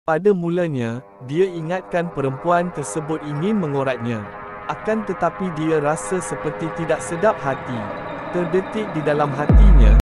Pada mulanya, dia ingatkan perempuan tersebut ingin mengoratnya. Akan tetapi dia rasa seperti tidak sedap hati. Terdetik di dalam hatinya.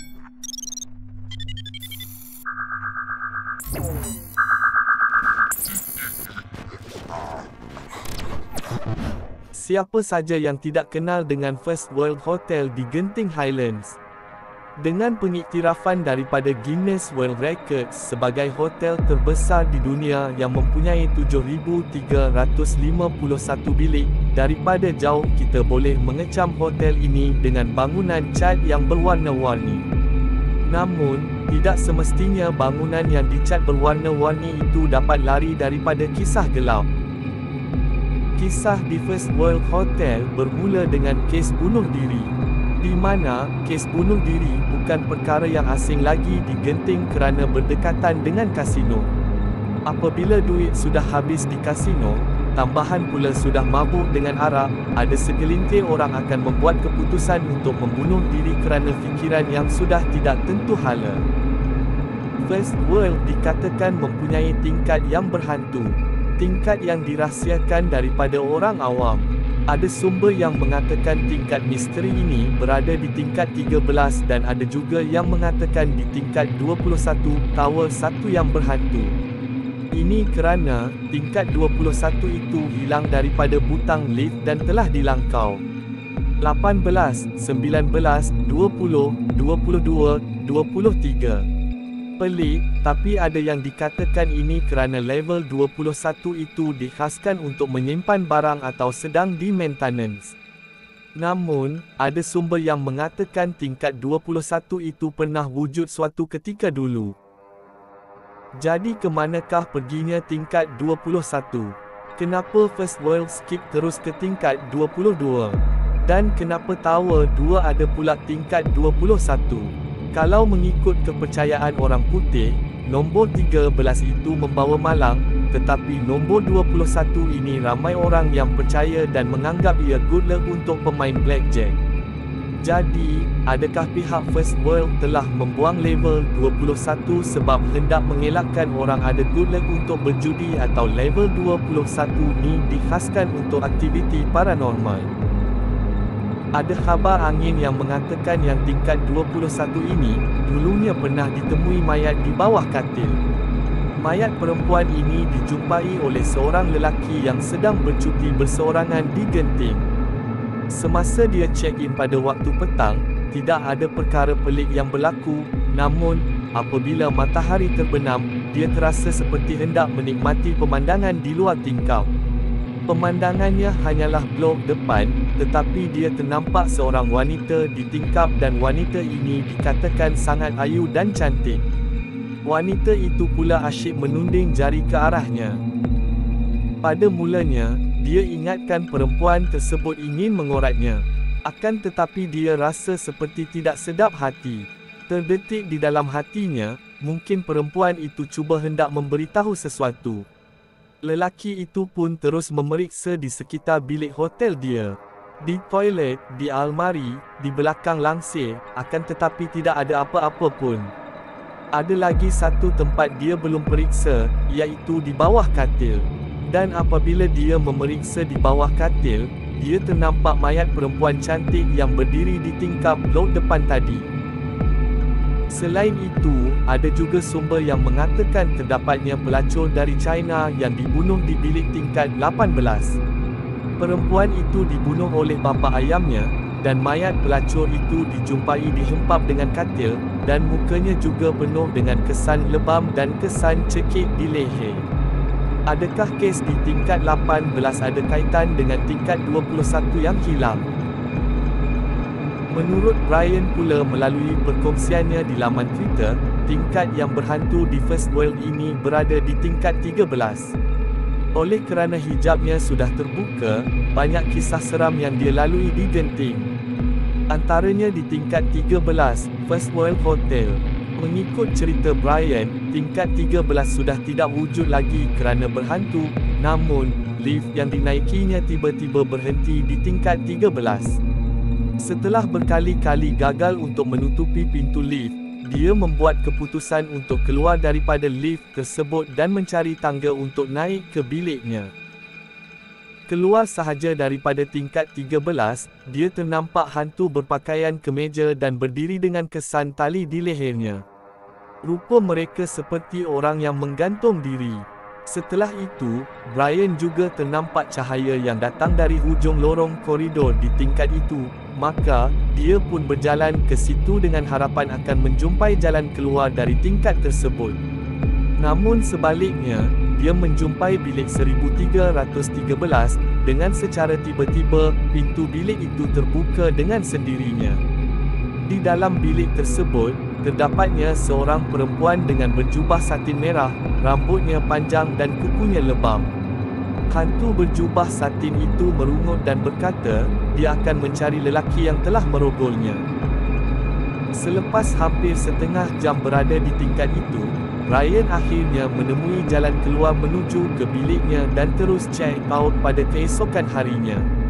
Siapa saja yang tidak kenal dengan First World Hotel di Genting Highlands? Dengan pengiktirafan daripada Guinness World Records sebagai hotel terbesar di dunia yang mempunyai 7,351 bilik, daripada jauh kita boleh mengecam hotel ini dengan bangunan cat yang berwarna-warni. Namun, tidak semestinya bangunan yang dicat berwarna-warni itu dapat lari daripada kisah gelap. Kisah di First World Hotel bermula dengan kes bunuh diri, di mana kes bunuh diri bukan perkara yang asing lagi di Genting kerana berdekatan dengan kasino. Apabila duit sudah habis di kasino, tambahan pula sudah mabuk dengan arak, ada segelintir orang akan membuat keputusan untuk membunuh diri kerana fikiran yang sudah tidak tentu hala. First World dikatakan mempunyai tingkat yang berhantu, tingkat yang dirahsiakan daripada orang awam. Ada sumber yang mengatakan tingkat misteri ini berada di tingkat 13 dan ada juga yang mengatakan di tingkat 21, tower 1 yang berhantu. Ini kerana tingkat 21 itu hilang daripada butang lift dan telah dilangkau. 18, 19, 20, 22, 23. Pelik, tapi ada yang dikatakan ini kerana level 21 itu dikhaskan untuk menyimpan barang atau sedang di maintenance. Namun, ada sumber yang mengatakan tingkat 21 itu pernah wujud suatu ketika dulu. Jadi ke manakah perginya tingkat 21? Kenapa First World skip terus ke tingkat 22? Dan kenapa Tower 2 ada pula tingkat 21? Kalau mengikut kepercayaan orang putih, nombor 13 itu membawa malang, tetapi nombor 21 ini ramai orang yang percaya dan menganggap ia good luck untuk pemain blackjack. Jadi, adakah pihak First World telah membuang level 21 sebab hendak mengelakkan orang ada good luck untuk berjudi, atau level 21 ni dikhaskan untuk aktiviti paranormal? Ada khabar angin yang mengatakan yang tingkat 21 ini, dulunya pernah ditemui mayat di bawah katil. Mayat perempuan ini dijumpai oleh seorang lelaki yang sedang bercuti berseorangan di Genting. Semasa dia check-in pada waktu petang, tidak ada perkara pelik yang berlaku, namun, apabila matahari terbenam, dia terasa seperti hendak menikmati pemandangan di luar tingkap. Pemandangannya hanyalah blok depan, tetapi dia ternampak seorang wanita di tingkap dan wanita ini dikatakan sangat ayu dan cantik. Wanita itu pula asyik menunding jari ke arahnya. Pada mulanya, dia ingatkan perempuan tersebut ingin mengoratnya. Akan tetapi dia rasa seperti tidak sedap hati. Terdetik di dalam hatinya, mungkin perempuan itu cuba hendak memberitahu sesuatu. Lelaki itu pun terus memeriksa di sekitar bilik hotel dia. Di toilet, di almari, di belakang langsir, akan tetapi tidak ada apa-apa pun. Ada lagi satu tempat dia belum periksa, iaitu di bawah katil. Dan apabila dia memeriksa di bawah katil, dia ternampak mayat perempuan cantik yang berdiri di tingkap blok depan tadi. Selain itu, ada juga sumber yang mengatakan terdapatnya pelacur dari China yang dibunuh di bilik tingkat 18. Perempuan itu dibunuh oleh bapa ayamnya, dan mayat pelacur itu dijumpai dihempap dengan katil, dan mukanya juga penuh dengan kesan lebam dan kesan cekik di leher. Adakah kes di tingkat 18 ada kaitan dengan tingkat 21 yang hilang? Menurut Brian pula melalui perkongsiannya di laman Twitter, tingkat yang berhantu di First World ini berada di tingkat 13. Oleh kerana hijabnya sudah terbuka, banyak kisah seram yang dia lalui di Genting. Antaranya di tingkat 13, First World Hotel. Mengikut cerita Brian, tingkat 13 sudah tidak wujud lagi kerana berhantu, namun, lift yang dinaikinya tiba-tiba berhenti di tingkat 13. Setelah berkali-kali gagal untuk menutupi pintu lift, Dia membuat keputusan untuk keluar daripada lift tersebut dan mencari tangga untuk naik ke biliknya. Keluar sahaja daripada tingkat 13, dia ternampak hantu berpakaian kemeja dan berdiri dengan kesan tali di lehernya. Rupa mereka seperti orang yang menggantung diri. Setelah itu, Brian juga ternampak cahaya yang datang dari hujung lorong koridor di tingkat itu, maka, dia pun berjalan ke situ dengan harapan akan menjumpai jalan keluar dari tingkat tersebut. Namun sebaliknya, dia menjumpai bilik 1313, dengan secara tiba-tiba, pintu bilik itu terbuka dengan sendirinya. Di dalam bilik tersebut, terdapatnya seorang perempuan dengan berjubah satin merah, rambutnya panjang dan kukunya lebam. Hantu berjubah satin itu merungut dan berkata, dia akan mencari lelaki yang telah merogolnya. Selepas hampir setengah jam berada di tingkat itu, Brian akhirnya menemui jalan keluar menuju ke biliknya dan terus check out pada keesokan harinya.